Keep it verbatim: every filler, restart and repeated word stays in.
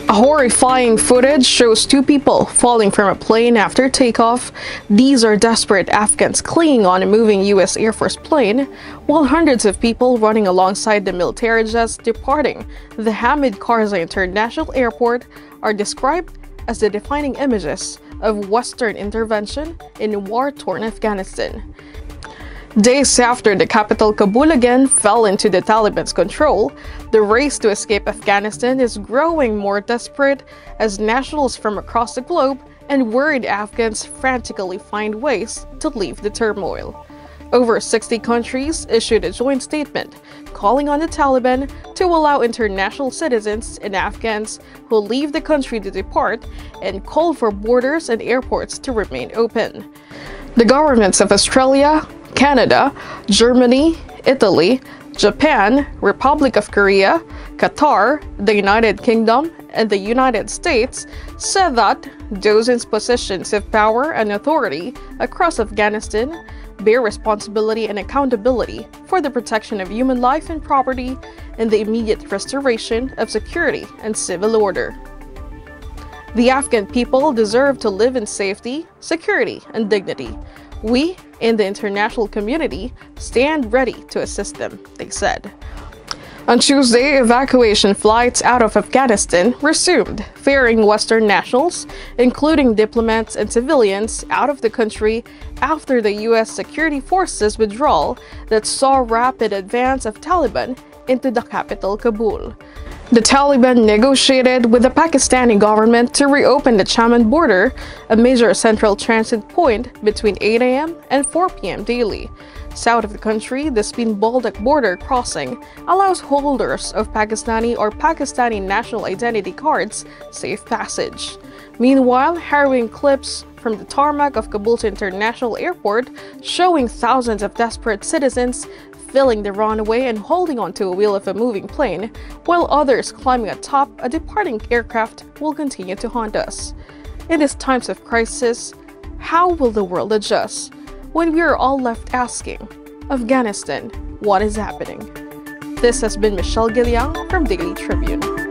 A horrifying footage shows two people falling from a plane after takeoff. These are desperate Afghans clinging on a moving U S Air Force plane, while hundreds of people running alongside the military jets departing the Hamid Karzai International Airport are described as the defining images of Western intervention in war-torn Afghanistan. Days after the capital Kabul again fell into the Taliban's control, the race to escape Afghanistan is growing more desperate as nationals from across the globe and worried Afghans frantically find ways to leave the turmoil. Over sixty countries issued a joint statement calling on the Taliban to allow international citizens and Afghans who leave the country to depart and called for borders and airports to remain open. The governments of Australia, Canada, Germany, Italy, Japan, Republic of Korea, Qatar, the United Kingdom, and the United States said that those in positions of power and authority across Afghanistan bear responsibility and accountability for the protection of human life and property and the immediate restoration of security and civil order. The Afghan people deserve to live in safety, security, and dignity. We, in the international community, stand ready to assist them, they said. On Tuesday, evacuation flights out of Afghanistan resumed, ferrying Western nationals, including diplomats and civilians, out of the country after the U S security forces' withdrawal that saw rapid advance of Taliban into the capital Kabul. The Taliban negotiated with the Pakistani government to reopen the Chaman border, a major central transit point between eight A M and four P M daily. South of the country, the Spin-Baltic border crossing allows holders of Pakistani or Pakistani national identity cards safe passage. Meanwhile, harrowing clips from the tarmac of Kabul's International Airport showing thousands of desperate citizens filling the runway and holding onto a wheel of a moving plane, while others climbing atop a departing aircraft will continue to haunt us. In these times of crisis, how will the world adjust when we are all left asking, Afghanistan, what is happening? This has been Michelle Gilliang from Daily Tribune.